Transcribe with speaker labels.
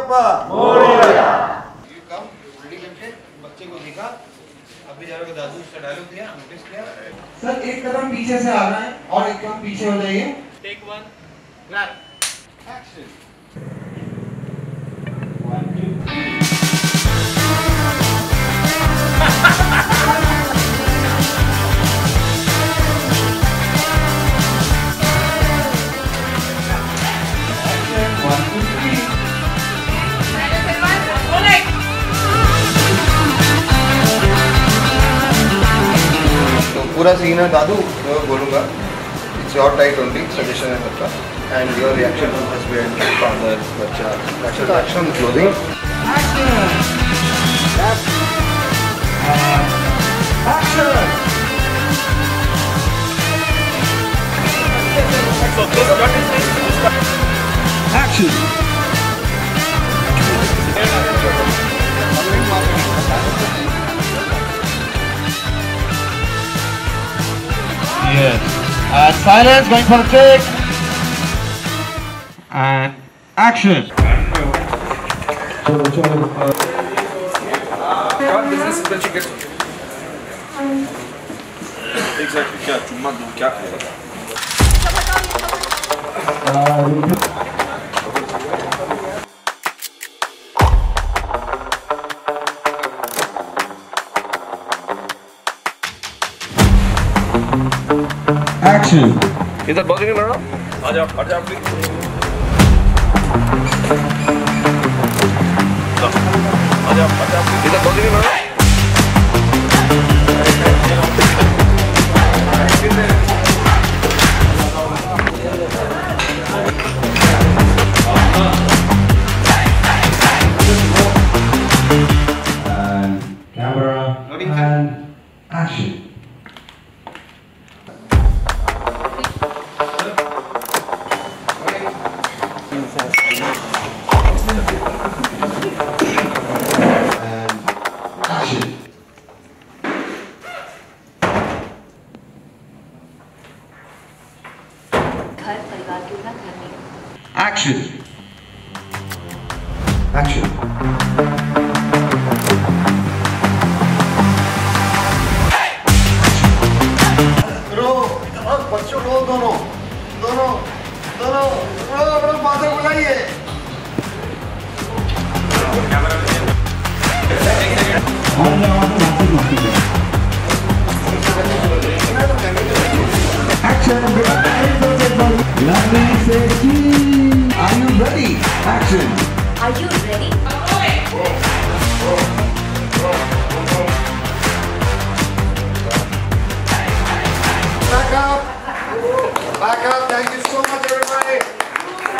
Speaker 1: Bappa Moriya. You come, ready करके बच्चे को दिखा, अभी जा रहे हो दादू से डायलॉग दिया, नोटिस किया।
Speaker 2: सर एक कदम पीछे से आना है और एक कदम पीछे हो जाइए।
Speaker 1: Take one, clap, action. पूरा सीन है दादू मैं बोलूँगा it's your tight only suggestion है सबका and your reaction to husband father बच्चा action closing action
Speaker 2: Yes. And silence, going for a take. And action.
Speaker 3: Exactly क्या चुम्मा दूँ क्या करेगा?
Speaker 2: Action.
Speaker 3: इधर बहुत नहीं लड़ा? आ जाओ प्लीज। आ जाओ इधर बहुत नहीं लड़ा?
Speaker 2: And camera and action. Action. Action.
Speaker 1: रो बच्चों को दोनों अपना फादर बुलाइए।
Speaker 2: कैमरा